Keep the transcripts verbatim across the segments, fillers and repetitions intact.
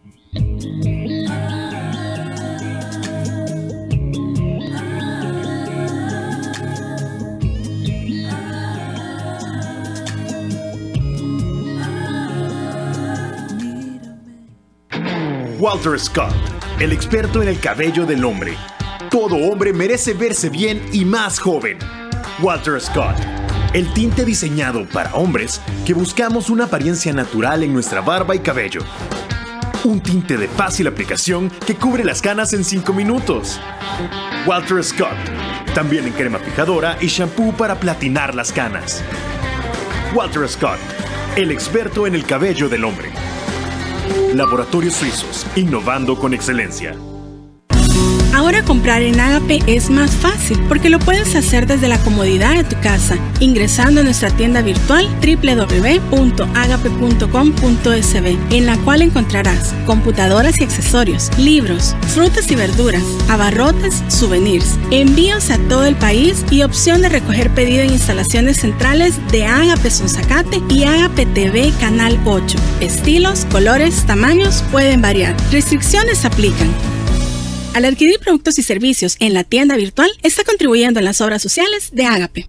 Walter Scott, el experto en el cabello del hombre. Todo hombre merece verse bien y más joven. Walter Scott, el tinte diseñado para hombres que buscamos una apariencia natural en nuestra barba y cabello. Un tinte de fácil aplicación que cubre las canas en cinco minutos. Walter Scott, también en crema fijadora y shampoo para platinar las canas. Walter Scott, el experto en el cabello del hombre. Laboratorios Suizos, innovando con excelencia. Ahora comprar en Agape es más fácil porque lo puedes hacer desde la comodidad de tu casa, ingresando a nuestra tienda virtual doble u doble u doble u punto agape punto com punto es be, en la cual encontrarás computadoras y accesorios, libros, frutas y verduras, abarrotes, souvenirs, envíos a todo el país y opción de recoger pedido en instalaciones centrales de Agape Sonsacate y Agape T V Canal ocho. Estilos, colores, tamaños pueden variar. Restricciones aplican. Al adquirir productos y servicios en la tienda virtual, está contribuyendo en las obras sociales de Agape.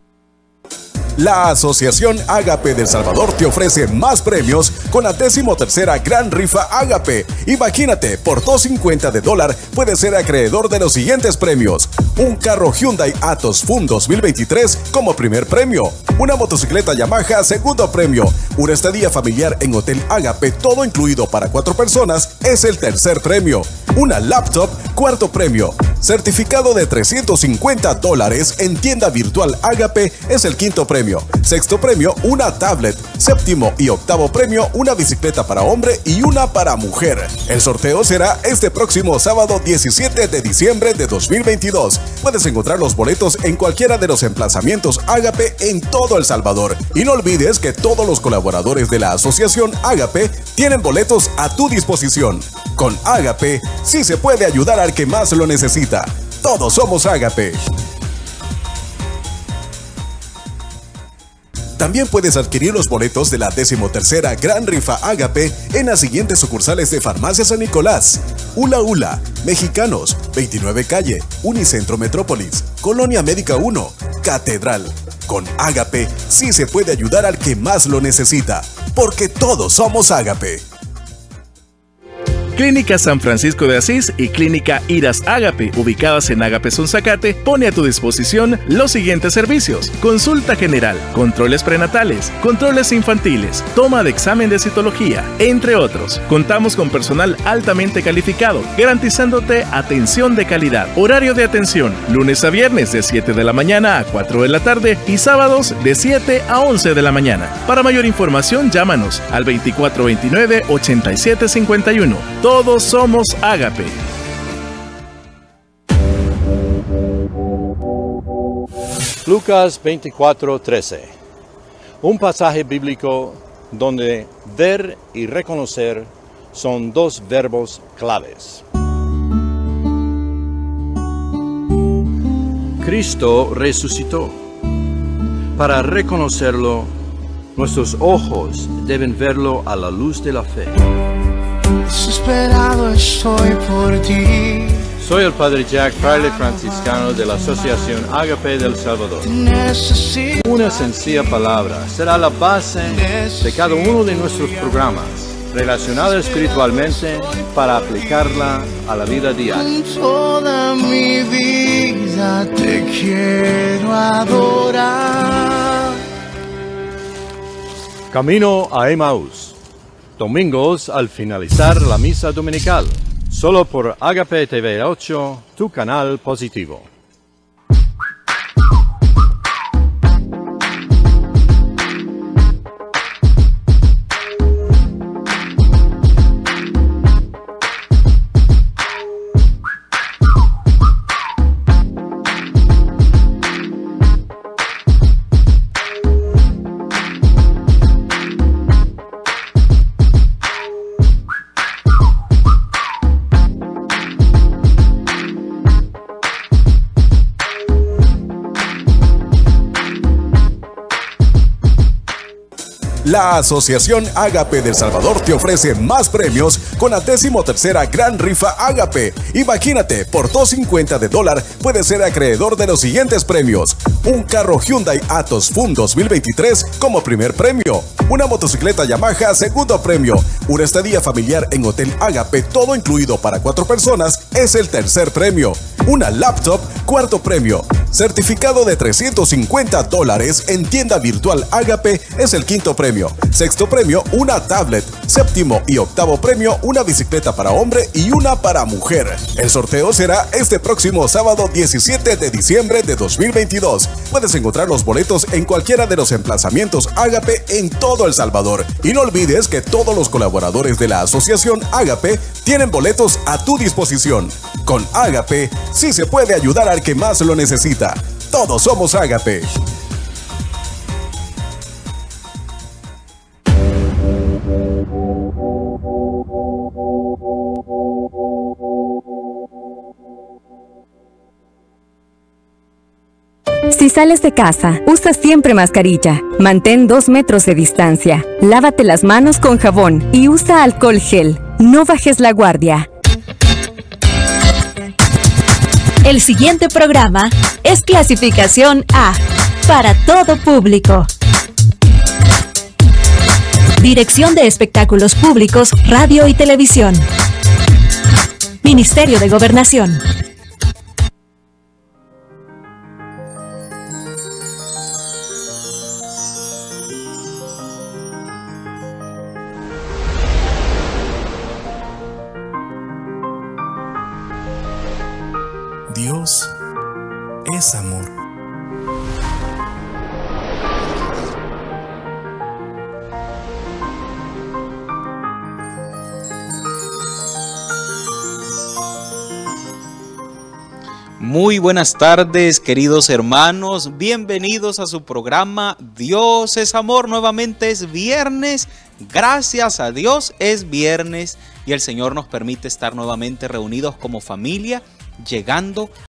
La Asociación Agape de El Salvador te ofrece más premios con la decimotercera Gran Rifa Agape. Imagínate, por dos cincuenta de dólar puedes ser acreedor de los siguientes premios: un carro Hyundai Atos F U M dos mil veintitrés como primer premio, una motocicleta Yamaha segundo premio, una estadía familiar en Hotel Agape todo incluido para cuatro personas es el tercer premio, una laptop cuarto premio, certificado de trescientos cincuenta dólares en tienda virtual Agape es el quinto premio. Sexto premio, una tablet. Séptimo y octavo premio, una bicicleta para hombre y una para mujer. El sorteo será este próximo sábado diecisiete de diciembre de dos mil veintidós. Puedes encontrar los boletos en cualquiera de los emplazamientos Agape en todo El Salvador. Y no olvides que todos los colaboradores de la asociación Agape tienen boletos a tu disposición. Con Agape, sí se puede ayudar al que más lo necesita. Todos somos Agape. También puedes adquirir los boletos de la decimotercera Gran Rifa Agape en las siguientes sucursales de Farmacia San Nicolás: Ula Ula, Mexicanos, veintinueve Calle, Unicentro Metrópolis, Colonia Médica uno, Catedral. Con Agape sí se puede ayudar al que más lo necesita, porque todos somos Agape. Clínica San Francisco de Asís y Clínica Iras Agape, ubicadas en Agape Sonsacate, pone a tu disposición los siguientes servicios: consulta general, controles prenatales, controles infantiles, toma de examen de citología, entre otros. Contamos con personal altamente calificado, garantizándote atención de calidad. Horario de atención: lunes a viernes de siete de la mañana a cuatro de la tarde y sábados de siete a once de la mañana. Para mayor información, llámanos al veinticuatro veintinueve ochenta y siete cincuenta y uno. Todos somos Agape. Lucas veinticuatro trece. Un pasaje bíblico donde ver y reconocer son dos verbos claves. Cristo resucitó. Para reconocerlo, nuestros ojos deben verlo a la luz de la fe. Desesperado estoy por ti. Soy el Padre Jack, fraile franciscano de la Asociación Agape del Salvador. Una sencilla palabra será la base de cada uno de nuestros programas, relacionada espiritualmente para aplicarla a la vida diaria. Toda mi vida te quiero adorar. Camino a Emaús. Domingos al finalizar la misa dominical. Solo por Agape T V ocho, tu canal positivo. La Asociación Ágape del Salvador te ofrece más premios con la decimotercera Gran Rifa Ágape. Imagínate, por dos cincuenta de dólar puedes ser acreedor de los siguientes premios: un carro Hyundai Atos Fun dos mil veintitrés como primer premio, una motocicleta Yamaha segundo premio, una estadía familiar en Hotel Ágape todo incluido para cuatro personas es el tercer premio, una laptop cuarto premio, certificado de trescientos cincuenta dólares en tienda virtual Ágape es el quinto premio, sexto premio una tablet, séptimo y octavo premio una bicicleta para hombre y una para mujer. El sorteo será este próximo sábado diecisiete de diciembre de dos mil veintidós. Puedes encontrar los boletos en cualquiera de los emplazamientos Ágape en todo El Salvador. Y no olvides que todos los colaboradores de la Asociación Ágape tienen boletos a tu disposición. Con Ágape sí se puede ayudar al que más lo necesita. Todos somos Ágape. Si sales de casa, usa siempre mascarilla. Mantén dos metros de distancia. Lávate las manos con jabón y usa alcohol gel. No bajes la guardia. El siguiente programa es clasificación A, para todo público. Dirección de Espectáculos Públicos, Radio y Televisión. Ministerio de Gobernación. Dios es amor. Muy buenas tardes, queridos hermanos, bienvenidos a su programa Dios es Amor. Nuevamente es viernes, gracias a Dios es viernes y el Señor nos permite estar nuevamente reunidos como familia, llegando